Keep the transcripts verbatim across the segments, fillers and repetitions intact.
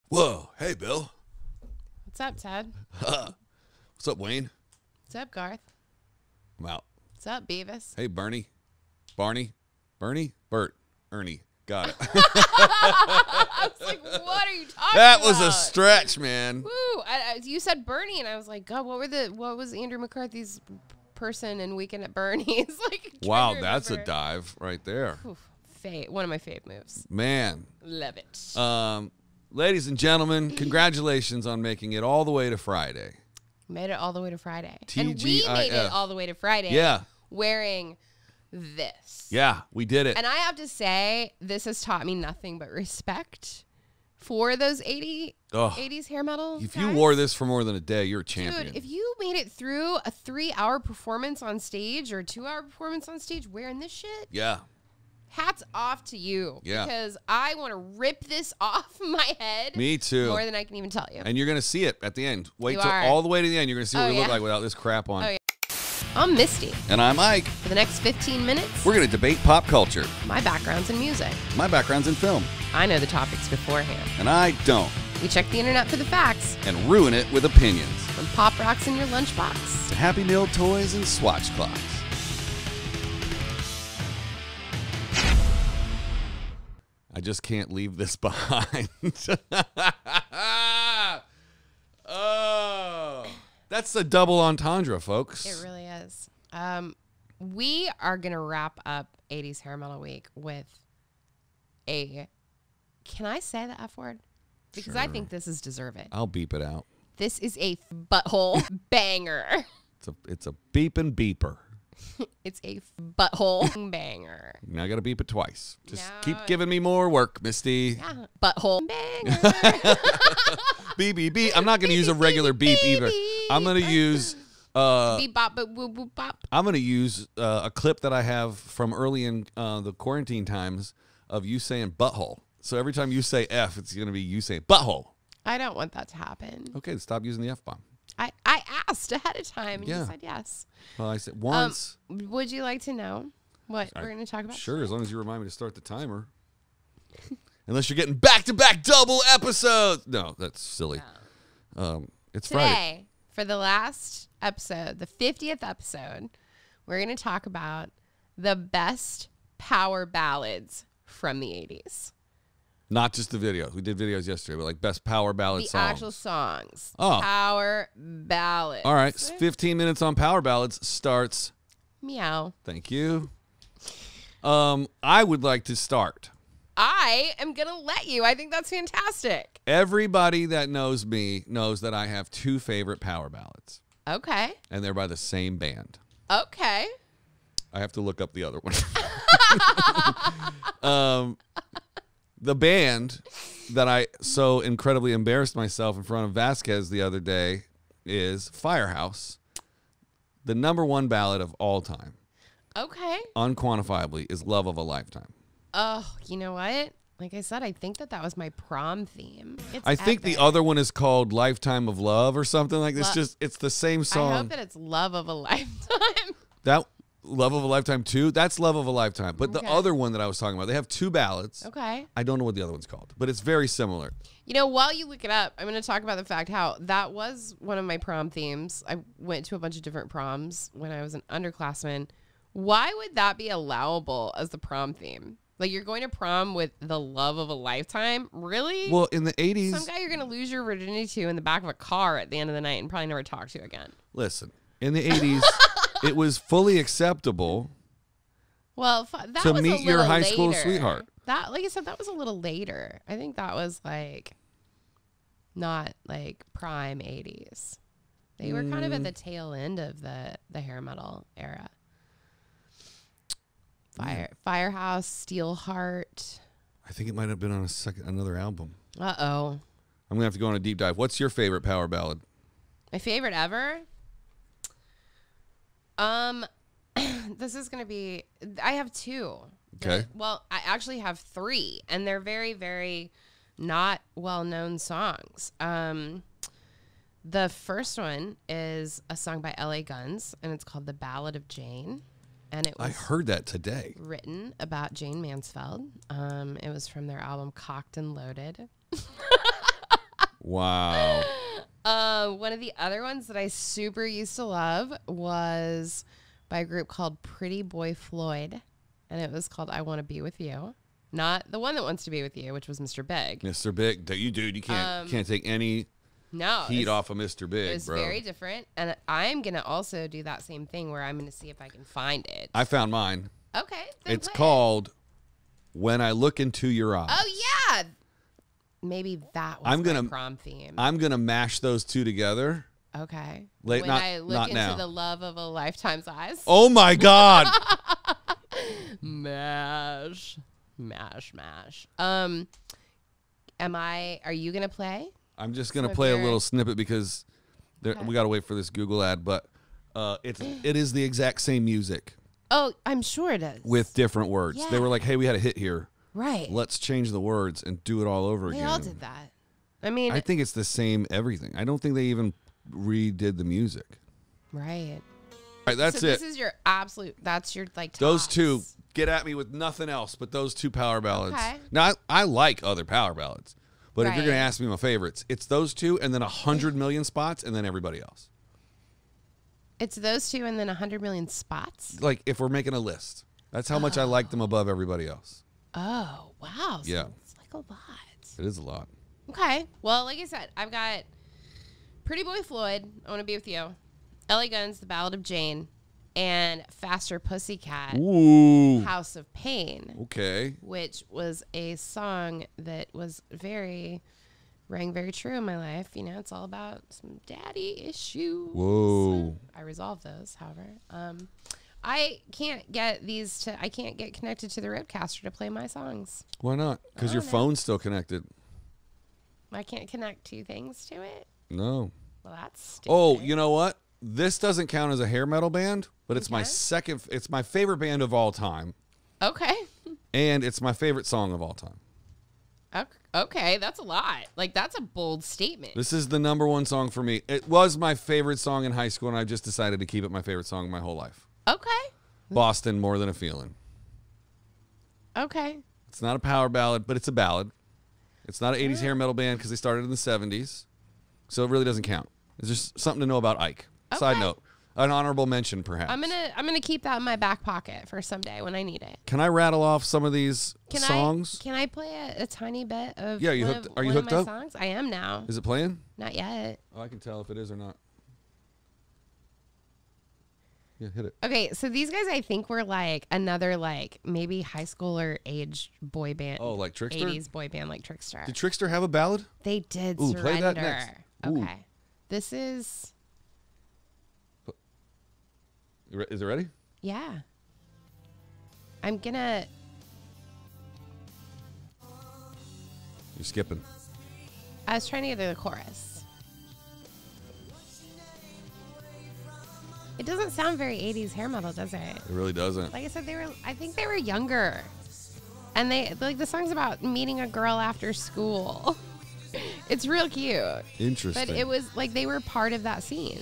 Whoa. Hey, Bill. What's up, Ted? Uh, what's up, Wayne? What's up, Garth? I'm out. What's up, Beavis? Hey, Bernie. Barney. Bernie? Bert. Ernie. Got it. I was like, what are you talking That about? was a stretch, man. Woo! I, I, you said Bernie, and I was like, God, what were the? What was Andrew McCarthy's person in Weekend at Bernie's? Like, Wow, that's a dive right there. Oof, fave, one of my fave moves. Man. Love it. Um, ladies and gentlemen, congratulations on making it all the way to Friday. Made it all the way to Friday. T G I F. And we made it all the way to Friday. Yeah. Wearing this. Yeah, we did it. And I have to say, this has taught me nothing but respect for those eighty, Ugh. eighties hair metal If guys. you wore this for more than a day, you're a champion. Dude, if you made it through a three-hour performance on stage or a two-hour performance on stage wearing this shit, yeah. hats off to you. Yeah. Because I want to rip this off my head. Me too. More than I can even tell you. And you're going to see it at the end. Wait You till are. all the way to the end. You're going to see what Oh, we yeah. look like without this crap on. Oh, yeah. I'm Misty. And I'm Ike. For the next fifteen minutes, We're going to debate pop culture. my background's in music. My background's in film. I know the topics beforehand. And I don't. We check the internet for the facts. And ruin it with opinions. From pop rocks in your lunchbox. To Happy Meal toys and swatch clocks. I just can't leave this behind. Oh, that's a double entendre, folks. It really is. Um, we are going to wrap up eighties Hair Metal Week with a, can I say the F word? Because I Sure. think this is deserve it. I'll beep it out. This is a butthole banger. It's a it's a beeping beeper. It's a butthole banger. Now I got to beep it twice. Just No. keep giving me more work, Misty. Yeah. Butthole banger. Beep, beep, beep. I'm not going to use a regular beep either. I'm going to use... Uh, Beep bop, boop, boop, boop, bop. I'm going to use uh, a clip that I have from early in uh, the quarantine times of you saying butthole. So every time you say F, it's going to be you saying butthole. I don't want that to happen. Okay, stop using the F-bomb. I, I asked ahead of time, and Yeah. you said yes. Well, I said once. Um, would you like to know what I- we're going to talk about? Sure, as long as you remind me to start the timer. Unless you're getting back-to-back double episodes. No, that's silly. Um, it's Today, Friday. for the last episode, the fiftieth episode, we're going to talk about the best power ballads from the eighties. Not just the videos. We did videos yesterday, but like best power ballad The songs. actual songs. Oh. Power ballads. All right, fifteen minutes on power ballads starts. Meow. Thank you. Um, I would like to start. I am going to let you. I think that's fantastic. Everybody that knows me knows that I have two favorite power ballads, Okay. and they're by the same band. Okay. I have to look up the other one. um, the band that I so incredibly embarrassed myself in front of Vasquez the other day is Firehouse. The number one ballad of all time, Okay. unquantifiably, is Love of a Lifetime. Oh, you know what? Like I said, I think that that was my prom theme. It's I think the epic. other one is called Lifetime of Love or something like this. Lo- Just it's the same I song. hope that it's love of a lifetime. That Love of a Lifetime too. That's Love of a Lifetime. But Okay. the other one that I was talking about, they have two ballads. Okay. I don't know what the other one's called, but it's very similar. You know, while you look it up, I'm going to talk about the fact how that was one of my prom themes. I went to a bunch of different proms when I was an underclassman. Why would that be allowable as the prom theme? Like, you're going to prom with the love of a lifetime? Really? Well, in the eighties, Some guy you're going to lose your virginity to in the back of a car at the end of the night and probably never talk to again. listen, in the eighties, it was fully acceptable. Well, fu- that To was meet a your little high school later. sweetheart. That, like I said, that was a little later. I think that was like not like prime eighties. They were kind of at the tail end of the the hair metal era. Fire Firehouse, Steelheart. I think it might have been on a second another album. Uh oh. I'm gonna have to go on a deep dive. What's your favorite power ballad? My favorite ever. Um, this is gonna be. I have two. Okay. But- well, I actually have three, and they're very, very not well-known songs. Um, the first one is a song by L A Guns, and it's called "The Ballad of Jane," and it was I heard that today. written about Jane Mansfield. Um, it was from their album "Cocked and Loaded." Wow. Uh, one of the other ones that I super used to love was by a group called Pretty Boy Floyd, and it was called I Want to Be With You. Not the one that wants to be with you, which was Mister Big. Mister Big, you dude, you can't Um, can't take any No. heat it's- off of Mister Big, It was bro. very different, and I'm gonna also do that same thing where I'm gonna see if I can find it. I found mine. Okay, then It's play it. called When I Look Into Your Eyes. Oh yeah, maybe that was I'm gonna- my prom theme. I'm gonna mash those two together. okay, Late- when not- I look not into now. the love of a lifetime's eyes. Oh my God. Mash, mash, mash. Um, am I? Are you gonna play? I'm just gonna So play a you're- little snippet because there, Okay. we gotta wait for this Google ad, but uh, it's it is the exact same music Oh, I'm sure it is. with different words. They Yeah. were like, "Hey, we had a hit here. right, Let's change the words and do it all over they again." all did that. I mean, I think it's the same everything. I don't think they even redid the music. right. All right, that's so it. This is your absolute. That's your like. Those tops. two get at me with nothing else but those two power ballads. Okay. Now I, I like other power ballads, but if you're Right. gonna ask me my favorites, it's those two and then a hundred million spots and then everybody else. It's those two and then a hundred million spots. Like if we're making a list, that's how much I like them above everybody else. Oh wow! So Yeah. it's like a lot. It is a lot. Okay. Well, like I said, I've got Pretty Boy Floyd, I Want to Be With You, L A Guns, The Ballad of Jane, and Faster Pussycat, Ooh. House of Pain, Okay. which was a song that was very, rang very true in my life. You know, it's all about some daddy issues. Whoa. I resolved those, however. Um, I can't get these to, I can't get connected to the Roadcaster to play my songs. Why not? Because your know. phone's still connected. I can't connect two things to it. No. Well, that's stupid. Oh, you know what? This doesn't count as a hair metal band, but it's my Okay. second. It's my favorite band of all time, Okay. and it's my favorite song of all time. Ok- Okay, that's a lot. Like, that's a bold statement. This is the number one song for me. It was my favorite song in high school, and I just decided to keep it my favorite song my whole life. Okay. Boston, More Than a Feeling. Okay. It's not a power ballad, but it's a ballad. It's not an eighties hair metal band because they started in the seventies, so it really doesn't count. It's just something to know about Ike. Side Okay. note, an honorable mention, perhaps. I'm gonna I'm gonna keep that in my back pocket for someday when I need it. Can I rattle off some of these Can songs? I can I play a, a tiny bit of Yeah, you one hooked- of, are you one of hooked my up? songs? I am now. Is it playing? Not yet. Oh, I can tell if it is or not. Yeah, hit it. Okay, so these guys I think were like another like maybe high schooler age boy band. Oh, like Trickster? eighties boy band like Trickster. Did Trickster have a ballad? They did Ooh, surrender. play that next. Ooh. Okay. This is You re- Is it ready? yeah. I'm gonna You're skipping. I was trying to get to the chorus. It doesn't sound very eighties hair metal, does it? It really doesn't. Like I said, they were. I think they were younger, and they like the song's about meeting a girl after school. It's real cute, Interesting. but it was like they were part of that scene.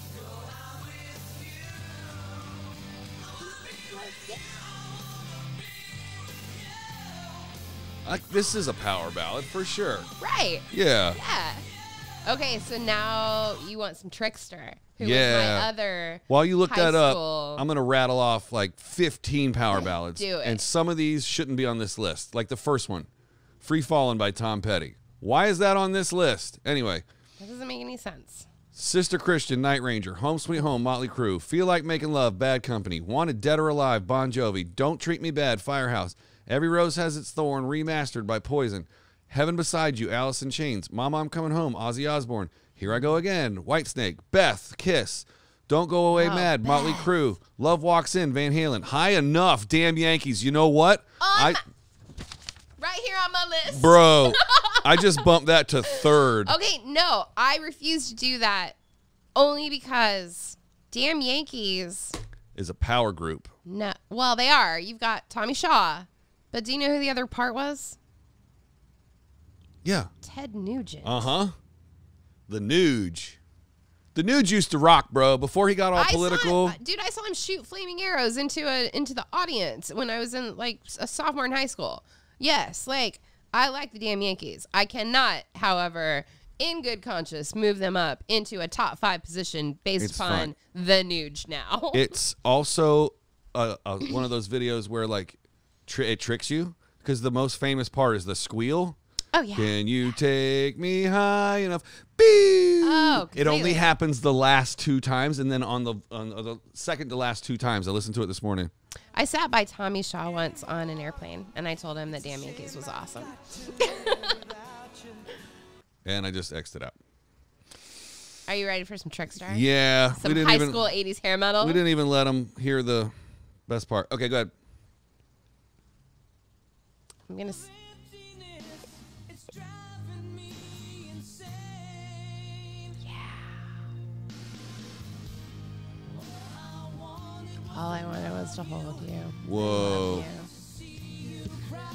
Like, this is a power ballad for sure. Right? Yeah. Yeah. Okay, so now you want some Trickster, who was Yeah. my other. While you look high that up, school- I'm going to rattle off like fifteen power ballads. Do it. And some of these shouldn't be on this list. Like the first one, Free Fallin' by Tom Petty. Why is that on this list? Anyway, That doesn't make any sense. Sister Christian, Night Ranger, Home Sweet Home, Motley Crue, Feel Like Making Love, Bad Company, Wanted Dead or Alive, Bon Jovi, Don't Treat Me Bad, Firehouse, Every Rose Has Its Thorn, remastered by Poison, Heaven Beside You, Alice in Chains, Mama I'm Coming Home, Ozzy Osbourne, Here I Go Again, Whitesnake, Beth, Kiss, Don't Go Away Oh, Mad, Motley Beth. Crue, Love Walks In, Van Halen, High Enough, Damn Yankees. You know what? I, Right here on my list. bro, I just bumped that to third. Okay, no, I refuse to do that only because Damn Yankees. Is a power group. No, well, they are. You've got Tommy Shaw, but do you know who the other part was? Yeah. Ted Nugent. Uh huh. The Nuge. The Nuge used to rock, bro. Before he got all I saw political. him- dude, I saw him shoot flaming arrows into a into the audience when I was in like a sophomore in high school. Yes, like I like the Damn Yankees. I cannot, however, in good conscience, move them up into a top five position based It's upon fine. the Nuge now. It's also a, a, one of those videos where like tr- it tricks you because the most famous part is the squeal. Oh, yeah. Can you take me high enough? Beep. Oh, it only completely. happens the last two times, and then on the on the second to last two times, I listened to it this morning. I sat by Tommy Shaw once on an airplane, and I told him that Damn Yankees was awesome. And I just X'd it out. Are you ready for some Trickstar? Yeah, Some we didn't high even school eighties hair metal? we didn't even let them hear the best part. Okay, go ahead. I'm going to... S- All I wanted was to hold you. Whoa. Love you.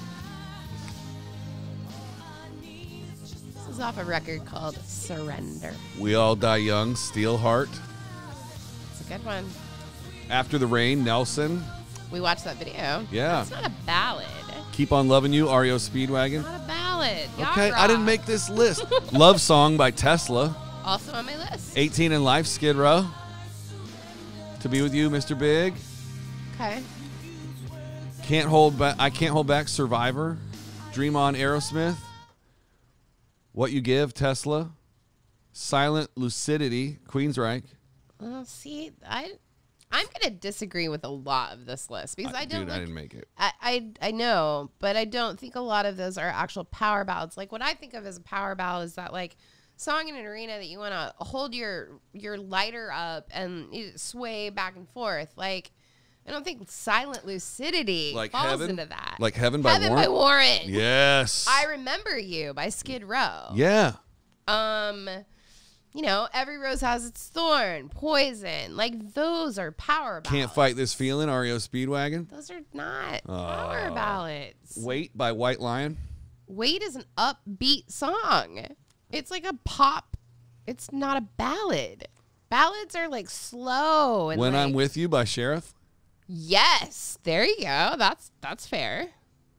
This is off a record called Surrender. We All Die Young, Steelheart. It's a good one. After the Rain, Nelson. We watched that video. Yeah. It's not a ballad. Keep on Loving You, R E O Speedwagon. Not a ballad. Yacht Okay, I rock. didn't make this list. Love Song by Tesla. Also on my list. eighteen in Life, Skid Row. To Be With You, Mister Big. Okay. Can't Hold Back. I Can't Hold Back, Survivor. Dream On, Aerosmith. What You Give, Tesla. Silent Lucidity, Queensryche. Well, see, I, I'm gonna disagree with a lot of this list because I don't. Dude, I like- didn't make it. I, I I know, but I don't think a lot of those are actual power ballads. Like what I think of as a power ballad is that like song in an arena that you want to hold your your lighter up and you sway back and forth. Like I don't think Silent Lucidity Like falls Heaven? into that. Like Heaven by Heaven Warren? by Warren. Yes. I Remember You by Skid Row. Yeah. Um, you know, Every Rose Has Its Thorn, Poison. Like those are power ballads. Can't Fight This Feeling, R E O Speedwagon. Those are not power Oh. ballads. Wait by White Lion. Wait is an upbeat song. It's like a pop. It's not a ballad. Ballads are like slow and When like, I'm With You by Sheriff. Yes, there you go. That's that's fair.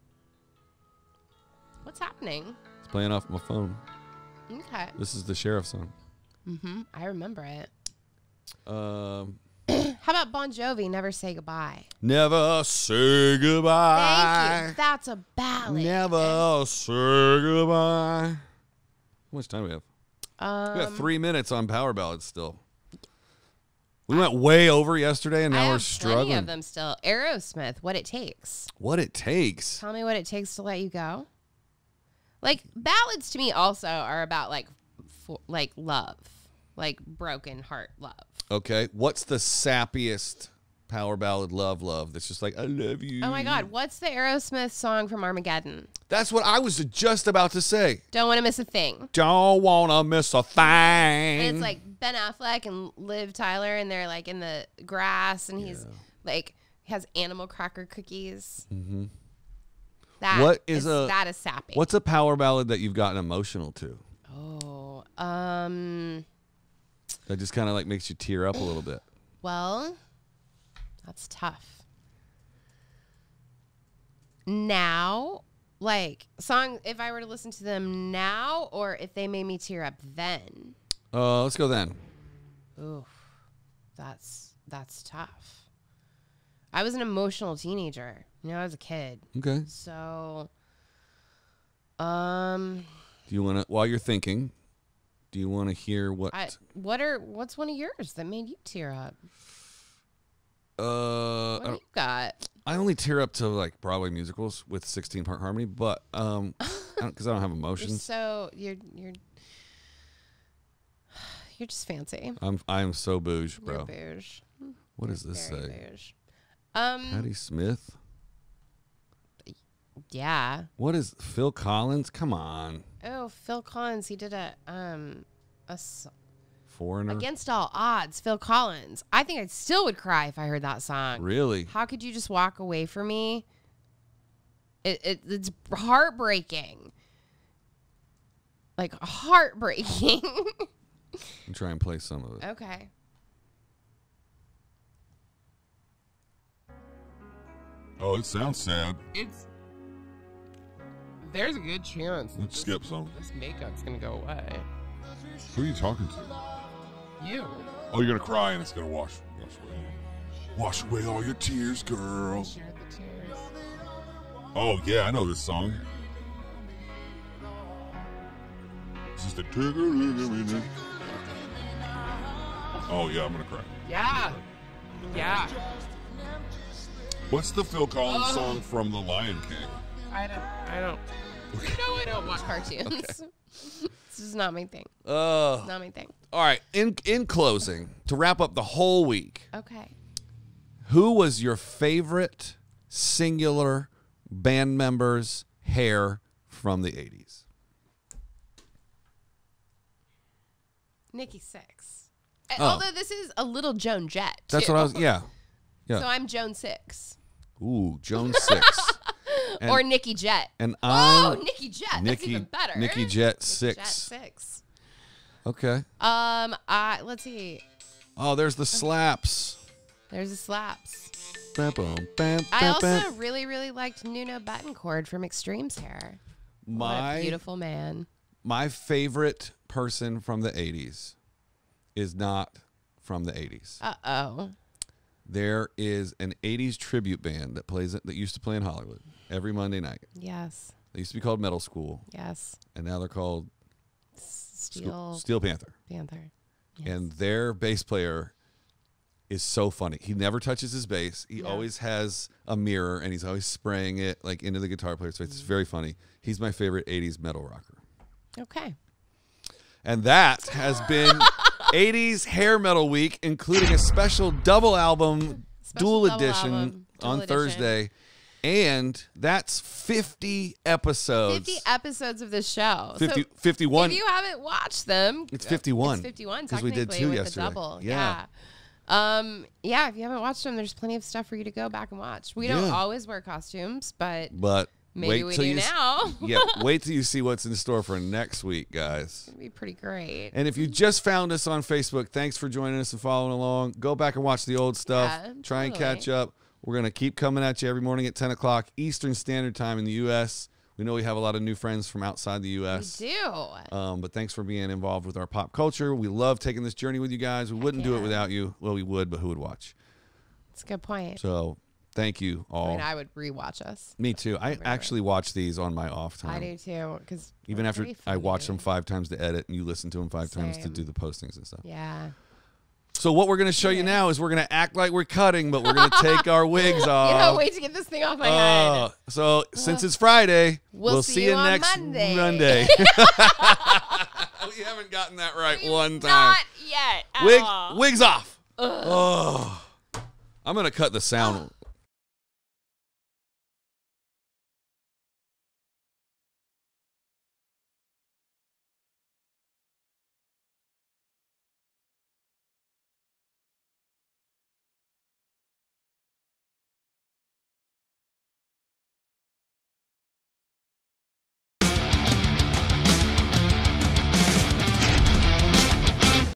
What's happening? It's playing off my phone. Okay. This is the Sheriff song. Mm-hmm. I remember it. Um, How about Bon Jovi? Never Say Goodbye. Never say goodbye. Thank you. That's a ballad. Never say goodbye. How much time do we have? Um, We got three minutes on power ballads still. We went way over yesterday, and now I we're have struggling. plenty of them still. Aerosmith, What It Takes. What it takes. Tell me what it takes to let you go. Like ballads to me also are about like, for, like love, like broken heart love. Okay, what's the sappiest power ballad? Love, love. That's just like I love you. Oh my God, what's the Aerosmith song from Armageddon? That's what I was just about to say. Don't want to miss a thing. Don't wanna miss a thing. And it's like Ben Affleck and Liv Tyler, and they're like in the grass, and he's like has animal cracker cookies. Mm-hmm. That What is is a- that is sappy. What's a power ballad that you've gotten emotional to? Oh, um, That just kind of like makes you tear up a little bit. well, that's tough. Now, like song, if I were to listen to them now, or if they made me tear up then. Uh, let's go then. Oof, that's that's tough. I was an emotional teenager. You know, I was a kid. Okay. So, um, Do you want to, while you're thinking, do you want to hear what? I what are what's one of yours that made you tear up? uh, What I, do you don't- got? I only tear up to like Broadway musicals with sixteen part harmony, but um, because I, I don't have You're emotions. so you're you're you're just fancy. I'm I am so bouge, You're bro. bouge. What does this Very say? bouge. Um. Patti Smith. Yeah. What is Phil Collins? Come on, Oh, Phil Collins. He did a um a s- Foreigner. Against All Odds. Phil Collins. I think I still would cry if I heard that song. Really? How could you just walk away from me? It, it it's heartbreaking. Like heartbreaking. I'll try and play some of it. Okay. Oh, it sounds sad. It's there's a good chance Let's skip some. this makeup's gonna go away. Who are you talking to? You. Oh, you're gonna cry and it's gonna wash, wash away. Wash away all your tears, girl. Share the tears. Oh yeah, I know this song. It's just a trigger. Oh yeah, I'm gonna cry. Yeah. Yeah. What's the Phil Collins Oh. song from The Lion King? I don't. I don't. You know I don't watch cartoons. This is not my thing. Uh, Not my thing. all right. In in closing, to wrap up the whole week, Okay. who was your favorite singular band member's hair from the eighties? Nikki Six. Oh. Although this is a little Joan Jett. That's too. what I was. Yeah. Yeah. So I'm Joan Six. Ooh, Joan Six. And- or Nikki Jet. And Oh, I'm Nikki Jet. That's Nikki even better. Nikki Jet Nikki Six. Jet Six. Okay. Um, I let's see. Oh, there's the slaps. There's the slaps. Bam, bam, bam, I bam, also bam. really, really liked Nuno Bettencourt from Extreme's hair. What My a beautiful man. my favorite person from the eighties is not from the eighties. Uh oh. There is an eighties tribute band that plays that used to play in Hollywood every Monday night. Yes. They used to be called Metal School, Yes. and now they're called Steel Steel Panther. Panther. And their bass player is so funny. He never touches his bass. He No. always has a mirror, and he's always spraying it like into the guitar player's face. It's very funny. He's my favorite eighties metal rocker. Okay. And that has been eighties Hair Metal Week, including a special double album, Special dual double edition album, dual on edition. Thursday. And that's fifty episodes. fifty episodes of this show. fifty, So fifty-one. if you haven't watched them, It's fifty-one. It's fifty-one Because we did technically two with yesterday. the double. Yeah. Yeah. Um, yeah, if you haven't watched them, there's plenty of stuff for you to go back and watch. We don't Yeah. always wear costumes, but But maybe wait we till do you s- now. yeah, wait till you see what's in store for next week, guys. It'd be pretty great. And if you just found us on Facebook, thanks for joining us and following along. Go back and watch the old stuff. Yeah, Try and totally. catch up. We're going to keep coming at you every morning at ten o'clock Eastern Standard Time in the U S. We know we have a lot of new friends from outside the U S. We do. Um, but thanks for being involved with our pop culture. We love taking this journey with you guys. We wouldn't do it yeah. without you. Well, we would, but who would watch? It's a good point. So thank you I all. mean, I would rewatch us. Me too. I Right, right. actually watch these on my off time. I do too, because Even after I watch them five times to edit and you listen to them five times to Same. do the postings and stuff. Yeah. So what we're going to show you Yeah. now is we're going to act like we're cutting, but we're going to take our wigs You off. know, wait to get this thing off my Oh, head. so since it's Friday, We'll we'll, see see you you on next Monday. Monday. We haven't gotten that right one time. Not yet. at Wig, all. wigs off. Oh, I'm going to cut the sound